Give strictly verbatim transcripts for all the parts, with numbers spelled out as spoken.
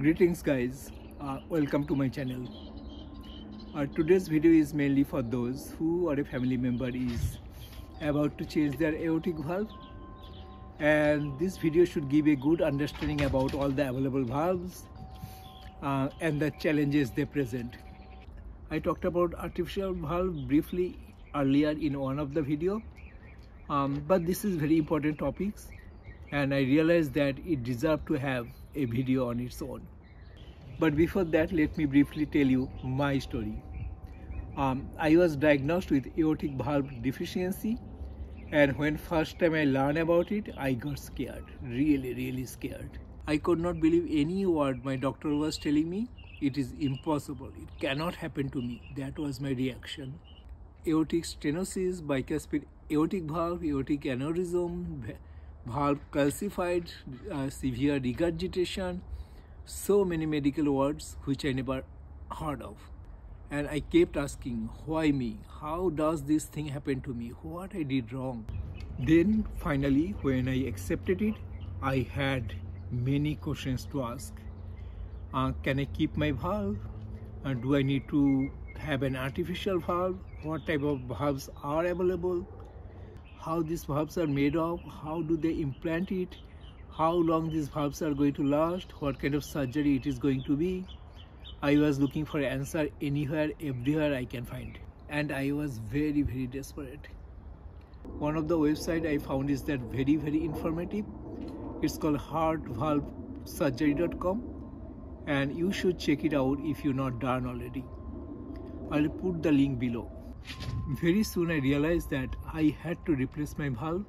Greetings guys, uh, welcome to my channel. Uh, today's video is mainly for those who or a family member is about to change their aortic valve, and this video should give a good understanding about all the available valves uh, and the challenges they present. I talked about artificial valve briefly earlier in one of the video, um, but this is very important topics and I realized that it deserves to have a video on its own. But before that, let me briefly tell you my story. Um, I was diagnosed with aortic valve deficiency, and when first time I learned about it, I got scared, really really scared. I could not believe any word my doctor was telling me. It is impossible, it cannot happen to me. That was my reaction. Aortic stenosis, bicuspid aortic valve, aortic aneurysm, valve calcified, uh, severe regurgitation, so many medical words which I never heard of. And I kept asking, why me? How does this thing happen to me? What I did wrong? Then finally, when I accepted it, I had many questions to ask. Uh, can I keep my valve? Uh, do I need to have an artificial valve? What type of valves are available? How these valves are made of? How do they implant it? How long these valves are going to last? What kind of surgery it is going to be? I was looking for an answer anywhere, everywhere I can find. And I was very, very desperate. One of the websites I found is that very, very informative. It's called heart valve surgery dot com, and you should check it out if you're not done already. I'll put the link below. Very soon I realized that I had to replace my valve,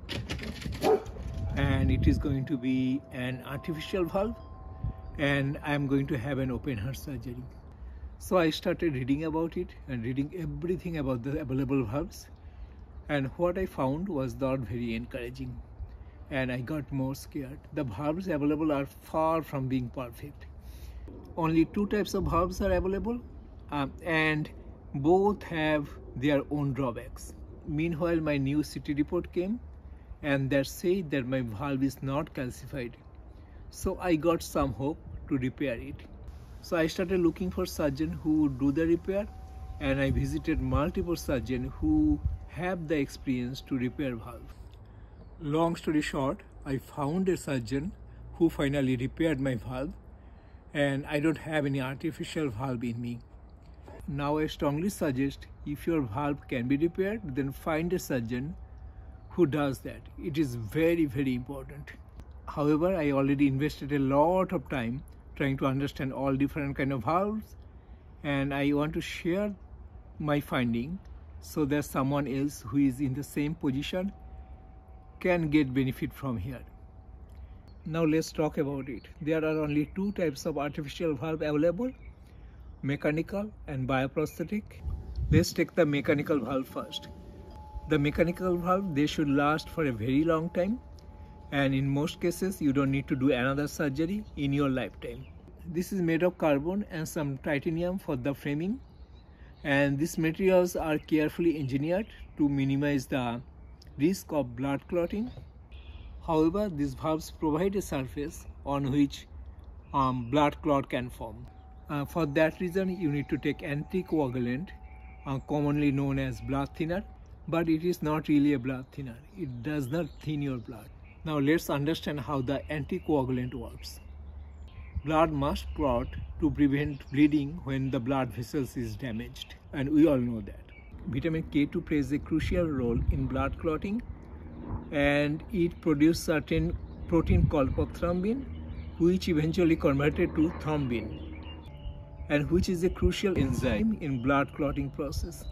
and it is going to be an artificial valve, and I'm going to have an open heart surgery. So I started reading about it and reading everything about the available valves, and what I found was not very encouraging, and I got more scared. The valves available are far from being perfect. Only two types of valves are available, um, and both have their own drawbacks. Meanwhile, my new C T report came, and that said that my valve is not calcified. So I got some hope to repair it. So I started looking for surgeons who would do the repair, and I visited multiple surgeons who have the experience to repair valve. Long story short, I found a surgeon who finally repaired my valve, and I don't have any artificial valve in me. Now I strongly suggest, if your valve can be repaired, then find a surgeon who does that. It is very, very important. However, I already invested a lot of time trying to understand all different kind of valves, and I want to share my finding so that someone else who is in the same position can get benefit from here. Now let's talk about it. There are only two types of artificial valve available: mechanical and bioprosthetic. Let's take the mechanical valve first. The mechanical valve, they should last for a very long time, and in most cases you don't need to do another surgery in your lifetime. This is made of carbon and some titanium for the framing, and these materials are carefully engineered to minimize the risk of blood clotting. However, these valves provide a surface on which um, blood clot can form. Uh, for that reason, you need to take anticoagulant, uh, commonly known as blood thinner, but it is not really a blood thinner. It does not thin your blood. Now let's understand how the anticoagulant works. Blood must clot to prevent bleeding when the blood vessels is damaged, and we all know that. Vitamin K two plays a crucial role in blood clotting, and it produces certain protein called prothrombin, which eventually converted to thrombin, and which is a crucial enzyme in blood clotting process.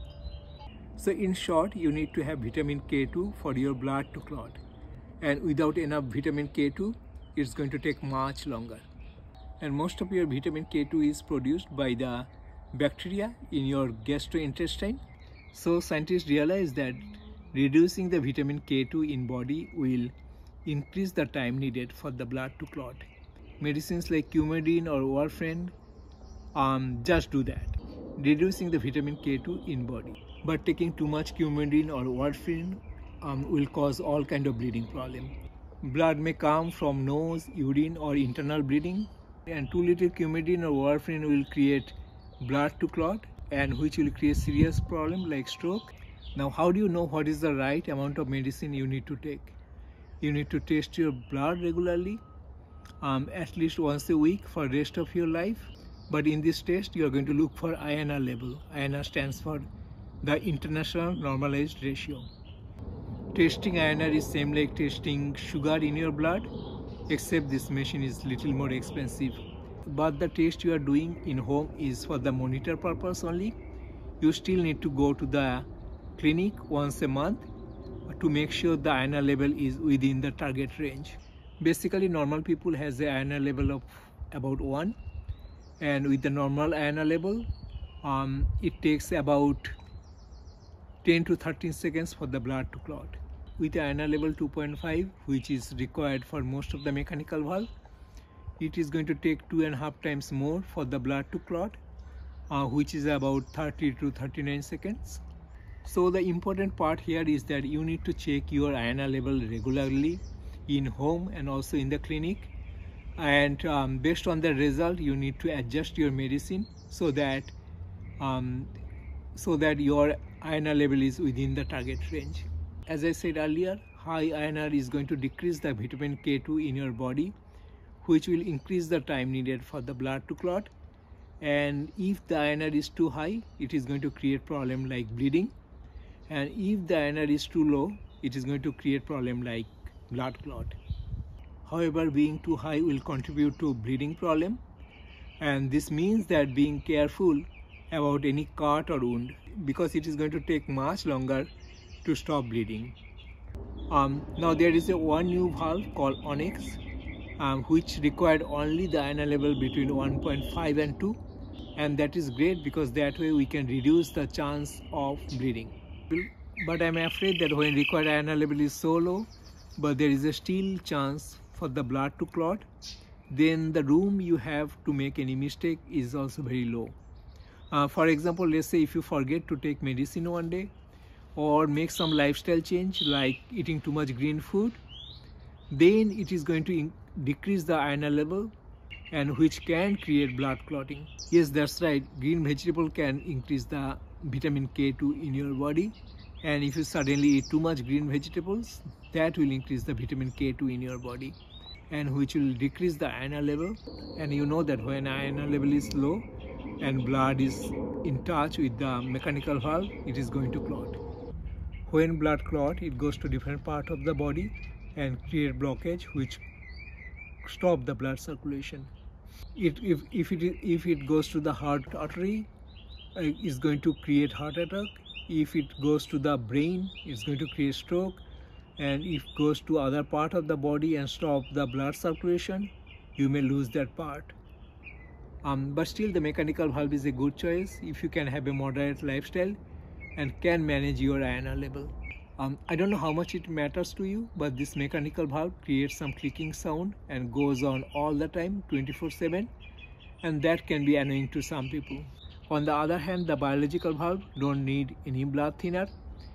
So in short, you need to have vitamin K two for your blood to clot, and without enough vitamin K two, it's going to take much longer. And most of your vitamin K two is produced by the bacteria in your gastrointestine. So scientists realize that reducing the vitamin K two in body will increase the time needed for the blood to clot. Medicines like Coumadin or warfarin um, just do that, reducing the vitamin K two in body. But taking too much Coumadin or warfarin um, will cause all kind of bleeding problem. Blood may come from nose, urine, or internal bleeding, And too little coumadin or warfarin will create blood to clot, and which will create serious problem like stroke. Now, how do you know what is the right amount of medicine you need to take? You need to test your blood regularly, um, at least once a week for the rest of your life. But in this test, you are going to look for I N R level. I N R stands for the International Normalized Ratio. Testing I N R is same like testing sugar in your blood, except this machine is little more expensive. But the test you are doing in home is for the monitor purpose only. You still need to go to the clinic once a month to make sure the I N R level is within the target range. Basically, normal people has the I N R level of about one, and with the normal I N R level, um, it takes about ten to thirteen seconds for the blood to clot. With the I N R level two point five, which is required for most of the mechanical valve, it is going to take two and a half times more for the blood to clot, uh, which is about thirty to thirty-nine seconds. So the important part here is that you need to check your I N R level regularly in home and also in the clinic, and um, based on the result you need to adjust your medicine so that um, so that your I N R level is within the target range. As I said earlier, high I N R is going to decrease the vitamin K two in your body, which will increase the time needed for the blood to clot. And if the I N R is too high, it is going to create problem like bleeding. And if the I N R is too low, it is going to create problem like blood clot. However, being too high will contribute to bleeding problem, and this means that being careful about any cut or wound, because it is going to take much longer to stop bleeding. Um, now there is a one new valve called Onyx, um, which required only the I N R level between one point five and two, and that is great because that way we can reduce the chance of bleeding. But I'm afraid that when required I N R level is so low, but there is a still chance for the blood to clot, then the room you have to make any mistake is also very low. Uh, for example, let's say if you forget to take medicine one day, or make some lifestyle change like eating too much green food, then it is going to decrease the I N R level, and which can create blood clotting. Yes, that's right, green vegetable can increase the vitamin K two in your body, and if you suddenly eat too much green vegetables, that will increase the vitamin K two in your body, and which will decrease the I N R level. And you know that when I N R level is low and blood is in touch with the mechanical valve, it is going to clot. When blood clot, it goes to different part of the body and create blockage, which stop the blood circulation. It, if, if, it, if it goes to the heart artery, uh, it's going to create heart attack. If it goes to the brain, it's going to create stroke. And if it goes to other part of the body and stop the blood circulation, you may lose that part. Um, but still, the mechanical valve is a good choice if you can have a moderate lifestyle and can manage your I N R level. Um, I don't know how much it matters to you, but this mechanical valve creates some clicking sound and goes on all the time, twenty-four seven, and that can be annoying to some people. On the other hand, the biological valve don't need any blood thinner,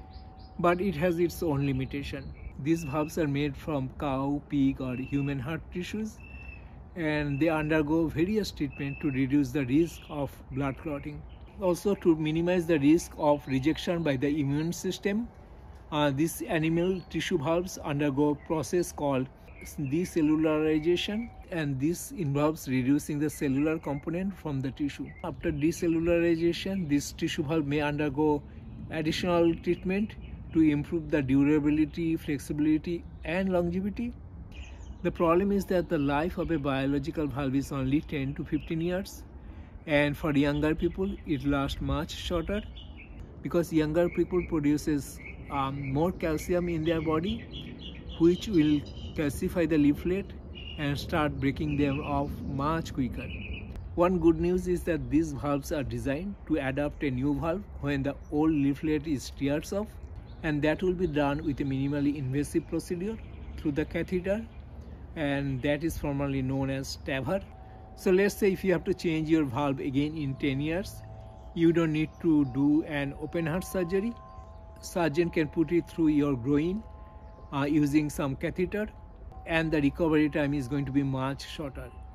but it has its own limitation. These valves are made from cow, pig or human heart tissues, and they undergo various treatments to reduce the risk of blood clotting. Also, to minimize the risk of rejection by the immune system, uh, these animal tissue valves undergo a process called decellularization, and this involves reducing the cellular component from the tissue. After decellularization, this tissue valve may undergo additional treatment to improve the durability, flexibility and longevity. The problem is that the life of a biological valve is only ten to fifteen years, and for younger people it lasts much shorter, because younger people produces um, more calcium in their body, which will calcify the leaflet and start breaking them off much quicker. One good news is that these valves are designed to adapt a new valve when the old leaflet is tears off, and that will be done with a minimally invasive procedure through the catheter, and that is formally known as TAVR. So let's say if you have to change your valve again in ten years, you don't need to do an open heart surgery. Surgeon can put it through your groin uh, using some catheter, and the recovery time is going to be much shorter.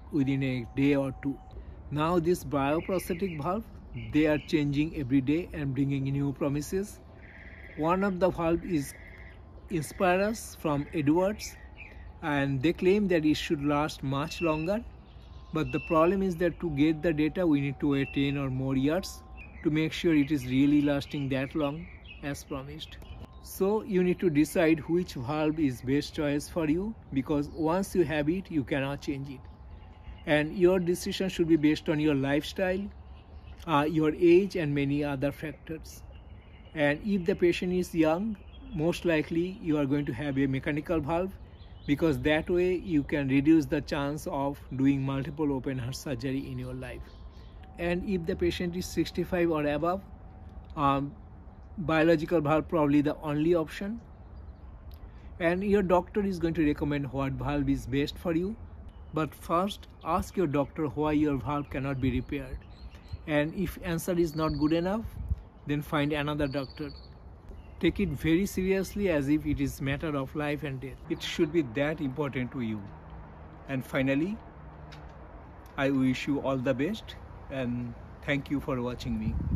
within a day or two. Now this bioprosthetic valve, they are changing every day and bringing new promises. One of the valve is Inspirus from Edwards, and they claim that it should last much longer. But the problem is that to get the data, we need to wait ten or more years to make sure it is really lasting that long as promised. So you need to decide which valve is best choice for you, because once you have it, you cannot change it. And your decision should be based on your lifestyle, uh, your age, and many other factors. And if the patient is young, most likely you are going to have a mechanical valve, because that way you can reduce the chance of doing multiple open heart surgery in your life. And if the patient is sixty-five or above, um, biological valve probably the only option. And your doctor is going to recommend what valve is best for you. But first, ask your doctor why your valve cannot be repaired. And if answer is not good enough, then find another doctor. Take it very seriously, as if it is matter of life and death. It should be that important to you. And finally, I wish you all the best, and thank you for watching me.